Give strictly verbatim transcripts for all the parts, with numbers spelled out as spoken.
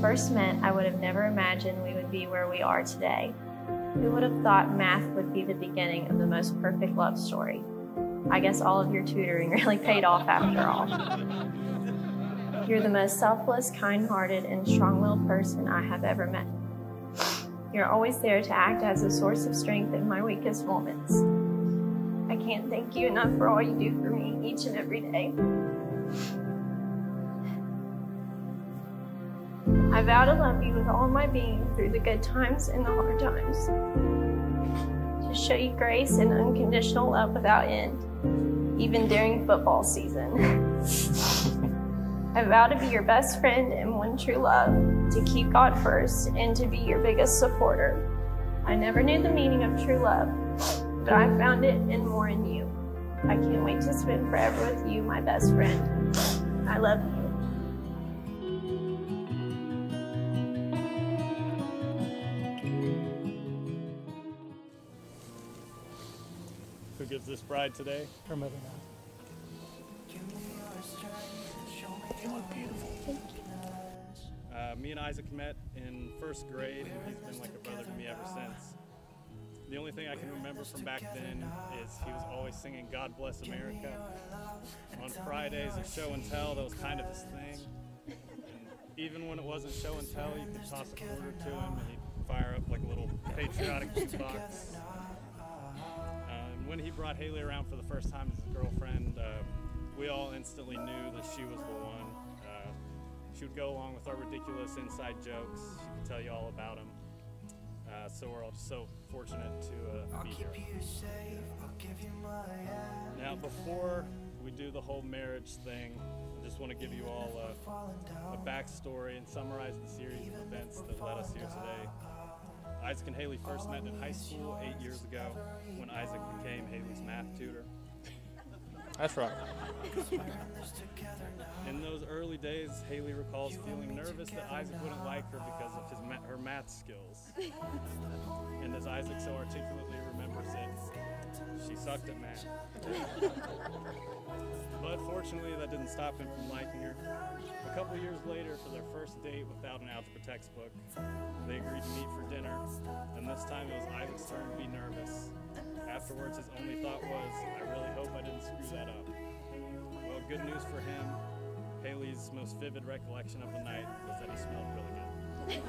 first met, I would have never imagined we would be where we are today. Who would have thought math would be the beginning of the most perfect love story? I guess all of your tutoring really paid off after all. You're the most selfless, kind-hearted, and strong-willed person I have ever met. You're always there to act as a source of strength in my weakest moments. I can't thank you enough for all you do for me each and every day. I vow to love you with all my being through the good times and the hard times. To show you grace and unconditional love without end, even during football season. I vow to be your best friend and one true love, to keep God first and to be your biggest supporter. I never knew the meaning of true love, but I found it and more in you. I can't wait to spend forever with you, my best friend. I love you. Who gives this bride today? Her mother now. You look beautiful. Thank you. Uh, me and Isaac met in first grade, and he's been like a brother to me ever since. The only thing I can remember from back then is he was always singing God Bless America. On Fridays at show and tell, that was kind of his thing. And even when it wasn't show and tell, you could toss a quarter to him and he'd fire up like a little patriotic jukebox. Uh, when he brought Hailey around for the first time as his girlfriend, uh, we all instantly knew that she was the one. Uh, she would go along with our ridiculous inside jokes. She could tell you all about them. Uh, so we're all just so fortunate to uh, be here. Now, before we do the whole marriage thing, I just want to give you all a, a backstory and summarize the series of events that led us here today. Isaac and Hailey first met in high school eight years ago when Isaac became Hailey's math tutor. That's right. In those early days, Hailey recalls feeling nervous that Isaac wouldn't like her because of his ma her math skills. And as Isaac so articulately remembers it, she sucked at math. But fortunately, that didn't stop him from liking her. A couple years later, for their first date without an algebra textbook, they agreed to meet for dinner, and this time it was Isaac's turn to be nervous. Afterwards, his only thought was, I really hope I didn't screw that up. Well, good news for him, Hailey's most vivid recollection of the night was that he smelled really good.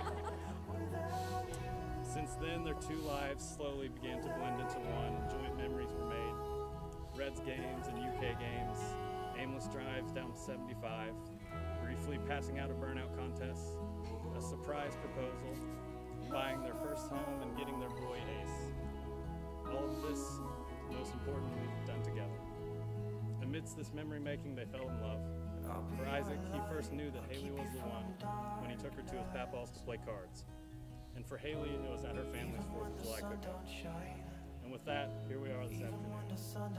Since then, their two lives slowly began to blend into one, and joint memories were made. Reds games and U K games, aimless drives down seventy-five, briefly passing out a burnout contest, a surprise proposal, buying their first home and getting their boy Ace. All of this, most importantly, done together. Amidst this memory making, they fell in love. For Isaac, he first knew that Hailey was the one when he took her to his papa's to play cards. And for Hailey, it was at her family's fourth of July cookout. And with that, here we are this afternoon.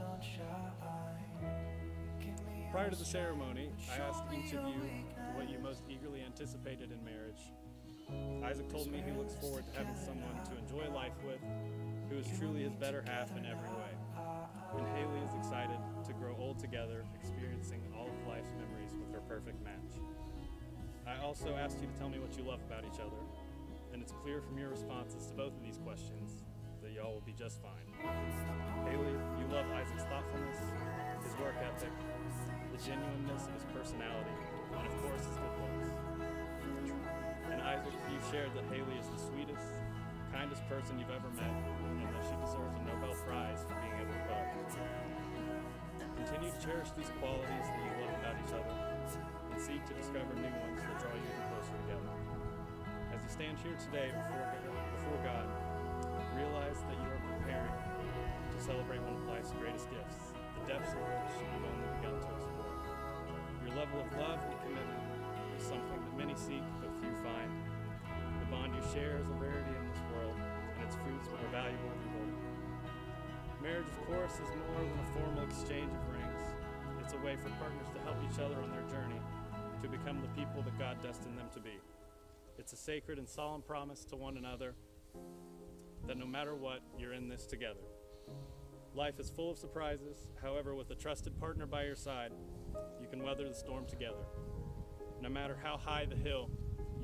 Prior to the ceremony, I asked each of you what you most eagerly anticipated in marriage. Isaac told me he looks forward to having someone to enjoy life with, who is truly his better half in every way. And Hailey is excited to grow old together, experiencing all of life's memories with her perfect match. I also asked you to tell me what you love about each other, and it's clear from your responses to both of these questions that y'all will be just fine. Hailey, you love Isaac's thoughtfulness, his work ethic, the genuineness of his personality, and of course his good looks. And Isaac, you shared that Hailey is the sweetest, kindest person you've ever met, and that she deserves a Nobel Prize for being able to love. Continue to cherish these qualities that you love about each other, and seek to discover new ones that draw you even closer together. As you stand here today before, before God, realize that you are preparing to celebrate one of life's greatest gifts, the depths of which you've only begun to explore. Your level of love and commitment is something that many seek but few find. The bond you share is a rarity in this world, and its fruits more valuable than gold. Marriage, of course, is more than a formal exchange of rings. It's a way for partners to help each other on their journey to become the people that God destined them to be. It's a sacred and solemn promise to one another that no matter what, you're in this together. Life is full of surprises. However, with a trusted partner by your side, you can weather the storm together. No matter how high the hill, you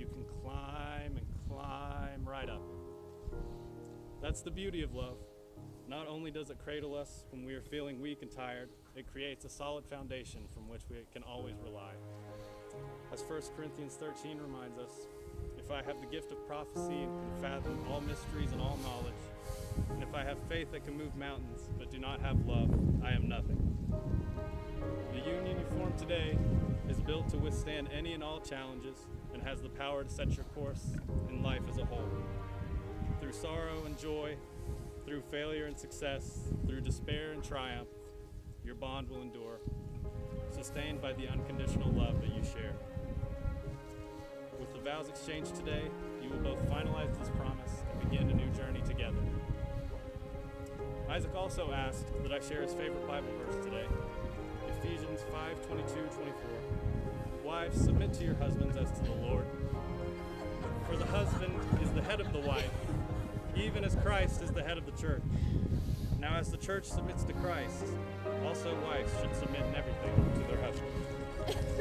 climb and climb right up. That's the beauty of love. Not only does it cradle us when we are feeling weak and tired, it creates a solid foundation from which we can always rely. As First Corinthians thirteen reminds us, if I have the gift of prophecy and can fathom all mysteries and all knowledge, and if I have faith that can move mountains but do not have love, I am nothing. The union you form today is built to withstand any and all challenges and has the power to set your course in life as a whole. Through sorrow and joy, through failure and success, through despair and triumph, your bond will endure, sustained by the unconditional love that you share. With the vows exchanged today, you will both finalize this promise and begin a new journey together. Isaac also asked that I share his favorite Bible verse today, Ephesians five twenty-two to twenty-four. Wives, submit to your husbands as to the Lord. For the husband is the head of the wife, even as Christ is the head of the church. Now as the church submits to Christ, also wives should submit in everything to their husbands.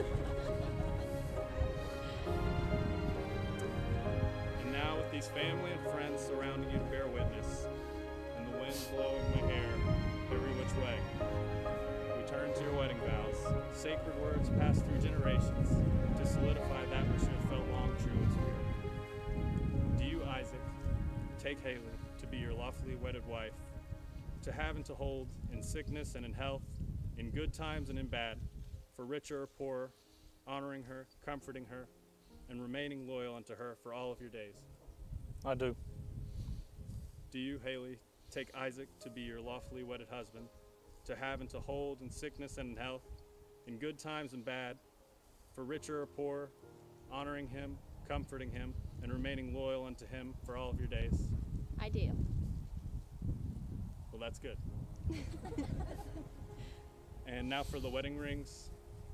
And now with these family and friends surrounding you to bear witness, and the wind blowing my hair every which way, we turn to your wedding vows, sacred words passed through generations, to solidify that which you have felt long true in spirit. Do you, Isaac, take Hailey to be your lawfully wedded wife, to have and to hold in sickness and in health, in good times and in bad, for richer or poorer, honoring her, comforting her, and remaining loyal unto her for all of your days? I do. Do you, Hailey, take Isaac to be your lawfully wedded husband, to have and to hold in sickness and in health, in good times and bad, for richer or poorer, honoring him, comforting him, and remaining loyal unto him for all of your days? I do. Well, that's good. And now for the wedding rings.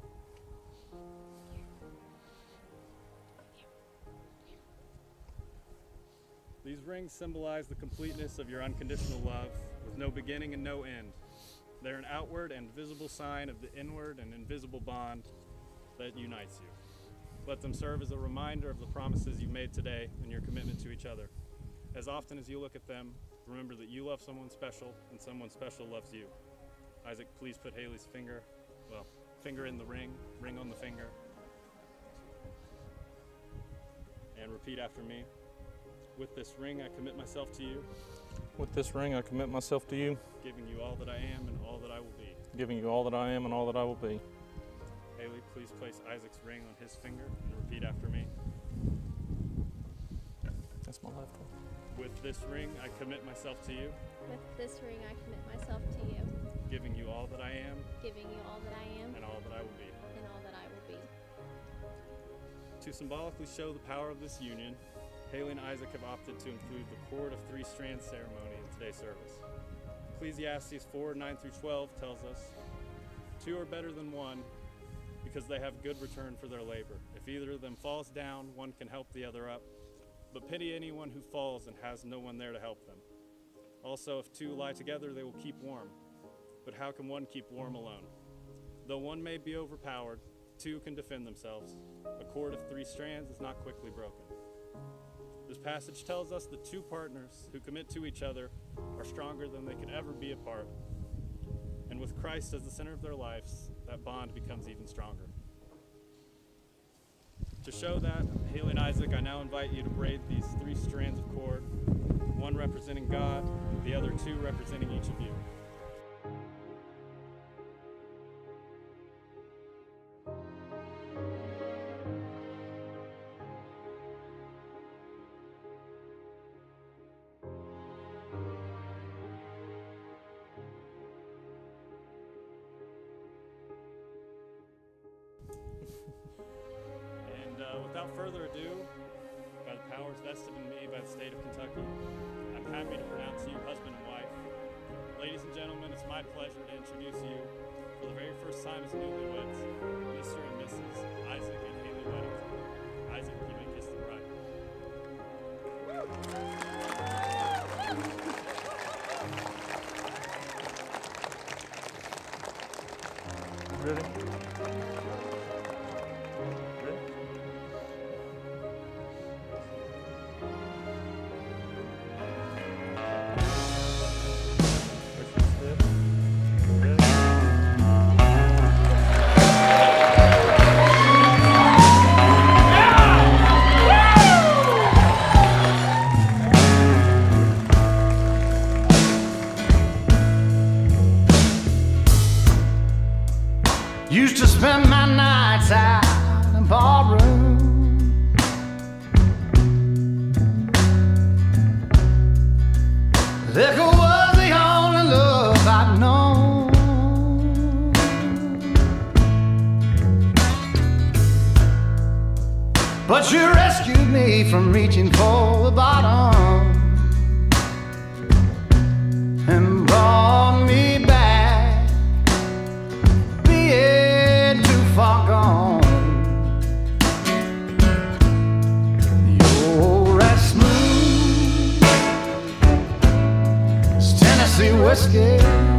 These rings symbolize the completeness of your unconditional love, with no beginning and no end. They're an outward and visible sign of the inward and invisible bond that unites you. Let them serve as a reminder of the promises you made today and your commitment to each other. As often as you look at them, remember that you love someone special and someone special loves you. Isaac, please put Hailey's finger, well, finger in the ring, ring on the finger. And repeat after me. With this ring, I commit myself to you, With this ring, I commit myself to you, giving you all that I am and all that I will be. giving you all that I am and all that I will be. Hailey, please place Isaac's ring on his finger and repeat after me. That's my left one. With this ring, I commit myself to you, With this ring, I commit myself to you, giving you all that I am giving you all that I am and all that I will be. and all that I will be. To symbolically show the power of this union, Hailey and Isaac have opted to include the cord of three strands ceremony in today's service. Ecclesiastes four, nine through twelve tells us, two are better than one because they have good return for their labor. If either of them falls down, one can help the other up. But pity anyone who falls and has no one there to help them. Also, if two lie together, they will keep warm. But how can one keep warm alone? Though one may be overpowered, two can defend themselves. A cord of three strands is not quickly broken. This passage tells us that two partners who commit to each other are stronger than they could ever be apart. And with Christ as the center of their lives, that bond becomes even stronger. To show that, Hailey and Isaac, I now invite you to braid these three strands of cord, one representing God, the other two representing each of you. And uh, without further ado, by the powers vested in me by the state of Kentucky, I'm happy to pronounce you husband and wife. Ladies and gentlemen, it's my pleasure to introduce you for the very first time as newlyweds, Mister and Missus Isaac and Hailey Weddington. Isaac, you may kiss the bride. Ready? Ready? rescued me from reaching for the bottom and brought me back, being too far gone. You're as smooth as Tennessee whiskey,